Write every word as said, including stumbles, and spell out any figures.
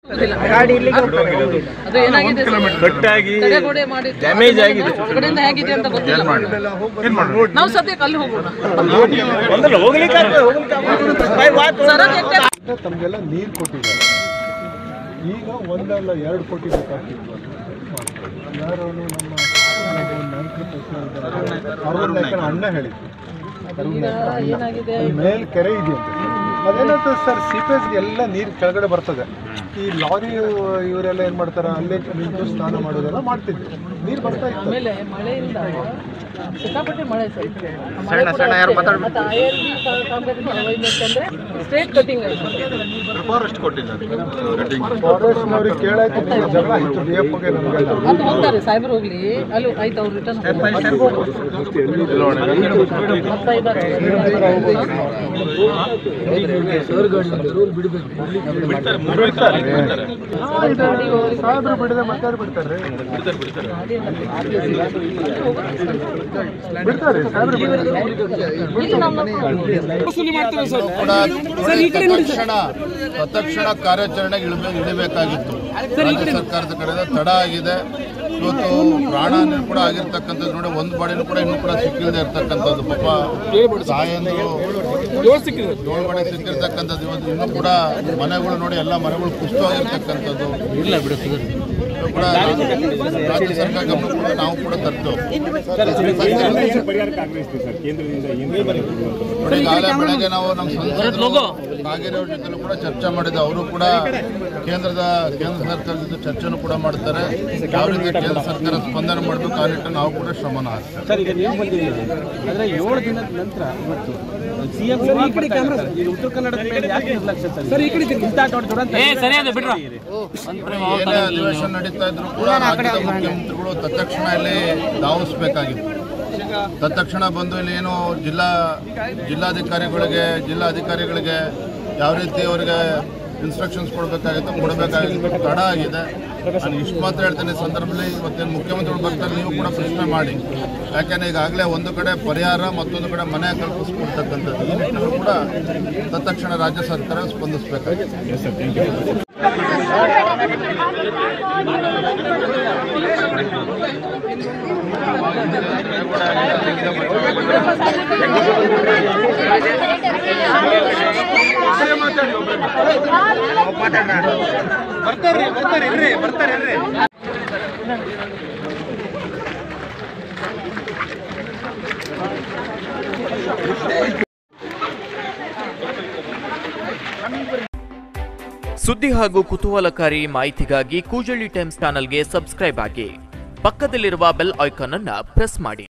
ಗಾಡಿ ಇಲ್ಲಿಗೆ ಅದು ಏನಾಗಿದೆ ಕಟ್ಟಾಗಿ ಡ್ಯಾಮೇಜ್ ಆಗಿದೆ ಹೊರಗಡೆಯಿಂದ ಹೇಗಿದೆ ಅಂತ ಗೊತ್ತಿಲ್ಲ ನಾವು ಸದ್ಯಕ್ಕೆ ಅಲ್ಲಿ ಹೋಗೋಣ ಒಂದಲ್ಲ ಹೋಗ್ಲಿಕ್ಕೆ ತಮಗೆಲ್ಲ ನೀರು ಕೊಟ್ಟಿದ್ದಾರೆ ಈಗ ಒಂದಲ್ಲ ಎರಡು ಕೋಟಿ ಬೇಕಾಗ್ತಿತ್ತು ಯಾರು ನಮ್ಮ ನಾಯಕನ ಅಣ್ಣ ಹೇಳಿದ್ರು ಮೇಲ್ ಕೆರೆ ಇದೆಯಂತೆ ಅದೇನಂತ ಸರ್ ಸಿಪೇಜ್ಗೆ ಎಲ್ಲ ನೀರು ಕೆಳಗಡೆ ಬರ್ತದೆ ಈ ಲಾರಿ ಇವರೆಲ್ಲ ಏನು ಮಾಡ್ತಾರೆ ಅಲ್ಲೇ ನಿಂತು ಸ್ನಾನ ಮಾಡೋದೆಲ್ಲ ಮಾಡ್ತಿದ್ರು ನೀರು ಬರ್ತಾ ಇತ್ತು ಆಮೇಲೆ ಮಳೆಯಿಂದ ಸಿಕ್ಕಾಪಟ್ಟೆ ಮಳೆ ಸ್ಟ್ರೇಟ್ ಕಟಿಂಗ್ ಫಾರೆಸ್ಟ್ ಕೊಟ್ಟಿದ್ದಾರೆ ಫಾರೆಸ್ಟ್ನವ್ರಿಗೆ ಕೇಳಾಯ್ತು ಜಗಳ ಆಯಿತು ಡಿ ಎಫ್ ಗೆ ನಮಗೆಲ್ಲ ಅದು ಹೋಗ್ತಾರೆ ಸಾಹೇಬ್ರು ಹೋಗ್ಲಿ ಅಲ್ಲಿ ಆಯ್ತು ಅವ್ರು ರಿಟರ್ನ್ ಸಾಹೇಬ್ರು ಬಿಡದೆ ಮತ್ತೆ ಬಿಡ್ತಾರೆ ಬಿಡ್ತಾರೆ ಸಾಹೇಬ್ರು ತತ್ಕ್ಷಣ ಕಾರ್ಯಾಚರಣೆಗೆ ಇಳಿಬೇಕಾಗಿತ್ತು. ರಾಜ್ಯ ಸರ್ಕಾರದ ಕಡೆಯಿಂದ ತಡ ಆಗಿದೆ. ಇವತ್ತು ಪ್ರಾಣಹಾನಿ ಕೂಡ ಆಗಿರ್ತಕ್ಕಂಥದ್ದು ನೋಡಿ ಒಂದು ಬಾಡಿನೂ ಕೂಡ ಇನ್ನೂ ಕೂಡ ಸಿಕ್ಕಿಲ್ಲದೆ ಇರ್ತಕ್ಕಂಥದ್ದು ಪಾಪ ತಾಯಂದು ಏಳು ಬಾಡಿ ಸಿಕ್ಕಿರ್ತಕ್ಕಂಥದ್ದು ಇವತ್ತು ಇನ್ನೂ ಕೂಡ ಮನೆಗಳು ನೋಡಿ ಎಲ್ಲ ಮನೆಗಳು ಕುಸಿತವಾಗಿರ್ತಕ್ಕಂಥದ್ದು ಕೂಡ ರಾಜ್ಯ ಸರ್ಕಾರ ಗಮನ ಕೂಡ ನಾವು ಕೂಡ ತರ್ತೇವೆ. ನೋಡಿ ಈಗಾಗಲೇ ಬೆಳಗ್ಗೆ ನಾವು ನಮ್ಮ ಸಂಸದರು ಕಾಗೇರಿ ಅವ್ರ ಜೊತೆ ಕೂಡ ಚರ್ಚೆ ಮಾಡಿದ್ದೆ. ಅವರು ಕೂಡ ಕೇಂದ್ರದ ಕೇಂದ್ರ ಸರ್ಕಾರದ ಜೊತೆ ಚರ್ಚೆನೂ ಕೂಡ ಮಾಡ್ತಾರೆ. ಯಾವ ರೀತಿ ಕೇಂದ್ರ ಸರ್ಕಾರ ಸ್ಪಂದನೆ ಮಾಡಬೇಕು ಆ ನಿಟ್ಟಿನಲ್ಲಿ ನಾವು ಕೂಡ ಶ್ರಮನ ಹಾಕ್ತೇವೆ. ಏಳು ದಿನದ ನಂತರ ಇವತ್ತು ಸಿಎಂ ಉತ್ತರ ಕನ್ನಡದ ಮೇಲೆ ಯಾಕೆ ನಿರ್ಲಕ್ಷ್ಯ ಸರ್? ಈ ಕಡೆ ಏನೇ ಅಧಿವೇಶನ ನಡೀತಾ ಇದ್ರು ಕೂಡ ರಾಜ್ಯದ ಮುಖ್ಯಮಂತ್ರಿಗಳು ತತ್ಕ್ಷಣ ಇಲ್ಲಿ ಧಾವಿಸಬೇಕಾಗಿತ್ತು. ತತ್ಕ್ಷಣ ಬಂದು ಇಲ್ಲಿ ಏನು ಜಿಲ್ಲಾ ಜಿಲ್ಲಾಧಿಕಾರಿಗಳಿಗೆ ಜಿಲ್ಲಾ ಅಧಿಕಾರಿಗಳಿಗೆ ಯಾವ ರೀತಿ ಅವರಿಗೆ ಇನ್ಸ್ಟ್ರಕ್ಷನ್ಸ್ ಕೊಡಬೇಕಾಗಿತ್ತು ಕೊಡಬೇಕಾಗಿತ್ತು ತಡ ಆಗಿದೆ. ನಾನು ಇಷ್ಟು ಮಾತ್ರ ಹೇಳ್ತೇನೆ ಈ ಸಂದರ್ಭದಲ್ಲಿ. ಇವತ್ತೇನು ಮುಖ್ಯಮಂತ್ರಿಗಳು ಬರ್ತಾರೆ ನೀವು ಕೂಡ ಪ್ರಶ್ನೆ ಮಾಡಿ. ಯಾಕೆಂದರೆ ಈಗಾಗಲೇ ಒಂದು ಕಡೆ ಪರಿಹಾರ ಮತ್ತೊಂದು ಕಡೆ ಮನೆ ಕಲ್ಪಿಸ್ಕೊಡ್ತಕ್ಕಂಥದ್ದು ಈ ನಿಟ್ಟಿನಲ್ಲೂ ಕೂಡ ತತ್ಕ್ಷಣ ರಾಜ್ಯ ಸರ್ಕಾರ ಸ್ಪಂದಿಸಬೇಕಾಗಿದೆ. ಸುದ್ದಿ ಹಾಗೂ ಕುತೂಹಲಕಾರಿ ಮಾಹಿತಿಗಾಗಿ ಕೂಜಳ್ಳಿ ಟೈಮ್ಸ್ ಚಾನೆಲ್ಗೆ ಸಬ್ಸ್ಕ್ರೈಬ್ ಆಗಿ. ಪಕ್ಕದಲ್ಲಿರುವ ಬೆಲ್ ಐಕಾನ್ ಅನ್ನು ಪ್ರೆಸ್ ಮಾಡಿ.